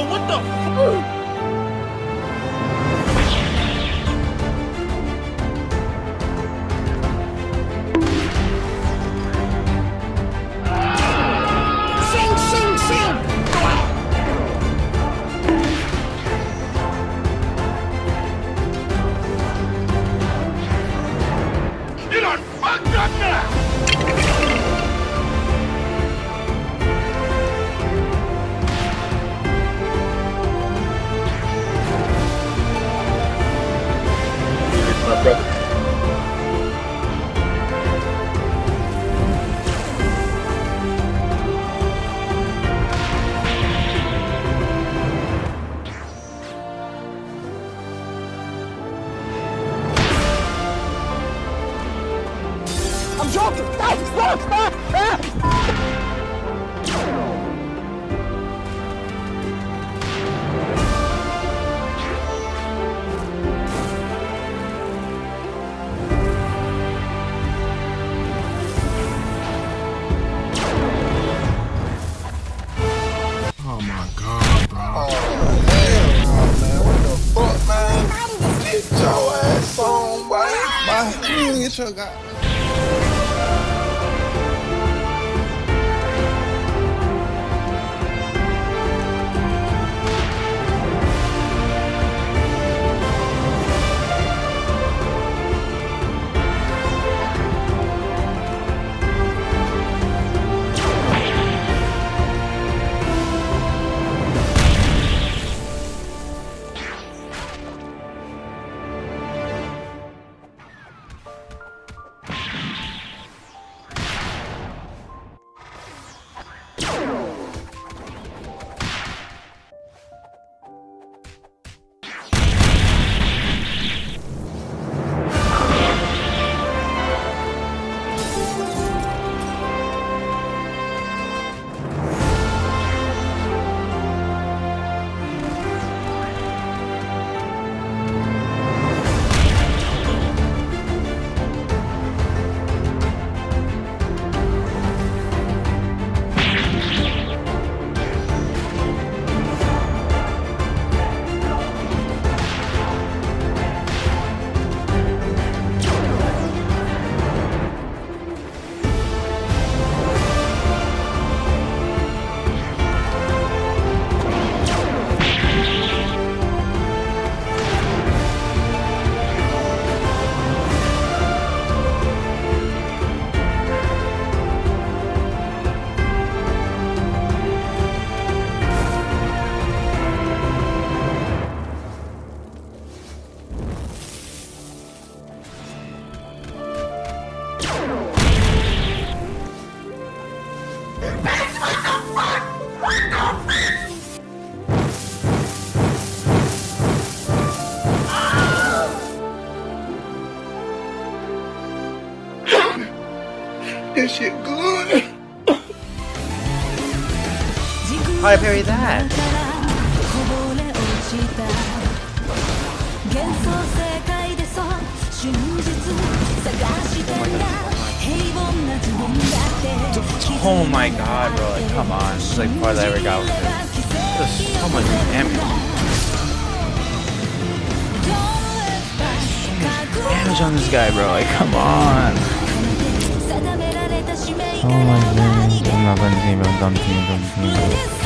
what the fuck? You done fucked up now! My brother. I'm joking! Stop! Oh my god, bro. Oh, hell no, man. What the fuck, man? Get your ass on, boy. Get your guy. This shit good. How did I parry that? Oh my god, bro, like, come on. This is like farther I ever got with it. There's so much damage. Damage on this guy, bro, like, come on. Oh my god, I'm not going to